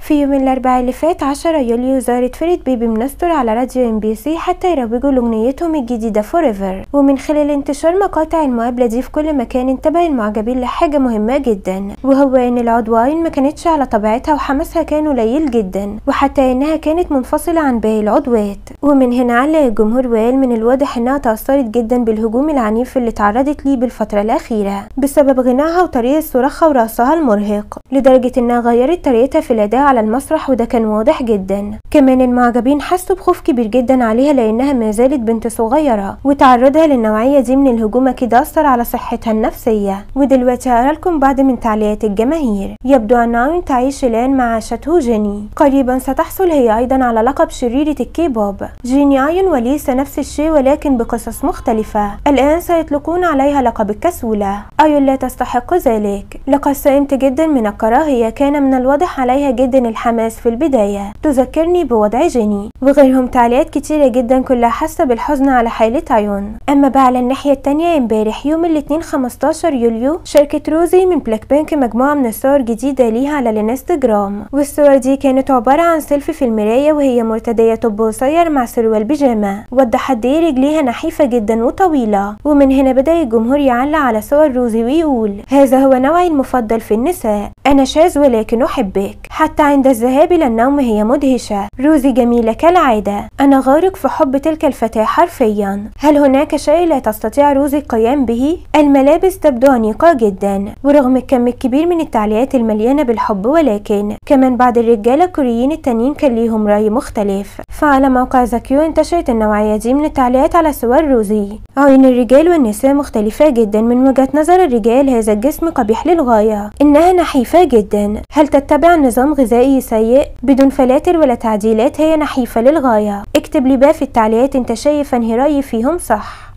في يوم الأربعاء اللي فات 10 يوليو ظهرت فرقة بيبي منستور على راديو MBC حتى يروجوا لأغنيتهم الجديدة Forever، ومن خلال انتشار مقاطع المقابلة دي في كل مكان انتبه المعجبين لحاجة مهمة جدا، وهو ان العضوين ما كانتش على طبيعتها وحماسها كان قليل جدا، وحتى انها كانت منفصلة عن باقي العضوات. ومن هنا علق الجمهور وقال من الواضح انها تأثرت جدا بالهجوم العنيف اللي تعرضت ليه بالفترة الأخيرة بسبب غناها وطريقة صراخها ورقصها المرهق، لدرجة انها غيرت طريقتها في الأداء على المسرح، وده كان واضح جدا. كمان المعجبين حسوا بخوف كبير جدا عليها لانها ما زالت بنت صغيره، وتعرضها للنوعيه دي من الهجوم اكيد اثر على صحتها النفسيه. ودلوقتي هقرا لكم بعض من تعليقات الجماهير. يبدو ان اين تعيش الان مع شاتو جيني، قريبا ستحصل هي ايضا على لقب شريره الكيبوب. جيني اين وليسا نفس الشيء ولكن بقصص مختلفه، الان سيطلقون عليها لقب الكسوله. اين لا تستحق ذلك، لقد سئمت جدا من الكراهيه، كان من الواضح عليها جدا الحماس في البداية، تذكرني بوضع جيني. وغيرهم تعليقات كتيرة جدا كلها حاسة بالحزن على حالة عيون. اما بقى على الناحية التانية، امبارح يوم الاثنين 15 يوليو شاركت روزي من بلاك بينك مجموعة من الصور جديدة ليها على الانستجرام، والصور دي كانت عبارة عن سيلفي في المراية وهي مرتدية توب قصير مع سروال بيجامة، وضحت قد ايه رجليها نحيفة جدا وطويلة. ومن هنا بدأ الجمهور يعلق على صور روزي ويقول هذا هو نوعي المفضل في النساء، انا شاذ ولكن احبك، حتى عند الذهاب إلى النوم هي مدهشة، روزي جميلة كالعادة، أنا غارق في حب تلك الفتاة حرفيا. هل هناك شيء لا تستطيع روزي القيام به؟ الملابس تبدو أنيقة جدا. ورغم الكم الكبير من التعليقات المليانة بالحب، ولكن كمان بعض الرجالة الكوريين التانيين كان ليهم رأي مختلف. فعلى موقع زاكيو انتشرت النوعية دي من التعليقات على صور روزي. عيون الرجال والنساء مختلفة جدا. من وجهة نظر الرجال هذا الجسم قبيح للغاية، إنها نحيفة جدا. هل تتبع نظام غذائي سيء بدون فلاتر ولا تعديلات؟ هي نحيفة للغاية. اكتب لي بقى في التعليقات انت شايف انهي رأي فيهم صح.